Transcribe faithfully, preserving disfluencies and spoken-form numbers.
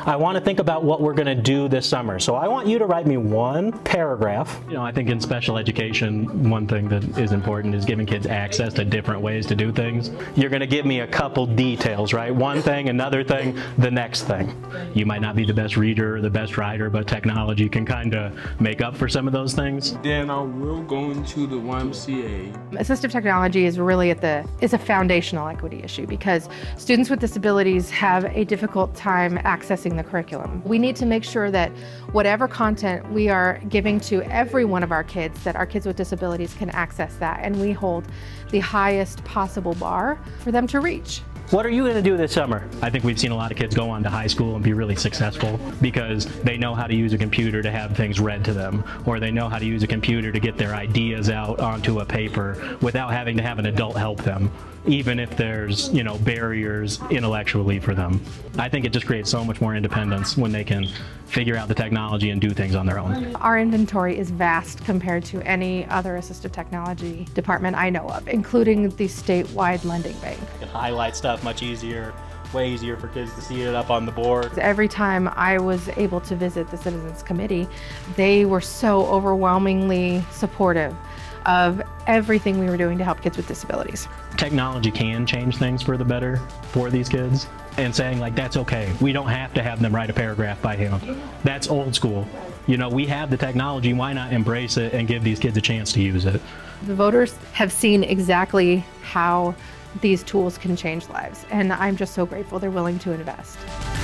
I want to think about what we're going to do this summer. So I want you to write me one paragraph. You know, I think in special education, one thing that is important is giving kids access to different ways to do things. You're going to give me a couple details, right? One thing, another thing, the next thing. You might not be the best reader or the best writer, but technology can kind of make up for some of those things. Then I will go into the Y M C A. Assistive technology is really at the, is a foundational equity issue because students with disabilities have a difficult time accessing the curriculum. We need to make sure that whatever content we are giving to every one of our kids, that our kids with disabilities can access that, and we hold the highest possible bar for them to reach. What are you going to do this summer? I think we've seen a lot of kids go on to high school and be really successful because they know how to use a computer to have things read to them, or they know how to use a computer to get their ideas out onto a paper without having to have an adult help them, even if there's, you know, barriers intellectually for them. I think it just creates so much more independence when they can figure out the technology and do things on their own. Our inventory is vast compared to any other assistive technology department I know of, including the statewide lending bank. You can highlight stuff much easier, way easier for kids to see it up on the board. Every time I was able to visit the Citizens Committee, they were so overwhelmingly supportive of everything we were doing to help kids with disabilities. Technology can change things for the better for these kids, and saying like, that's okay. We don't have to have them write a paragraph by hand. That's old school. You know, we have the technology, why not embrace it and give these kids a chance to use it? The voters have seen exactly how these tools can change lives, and I'm just so grateful they're willing to invest.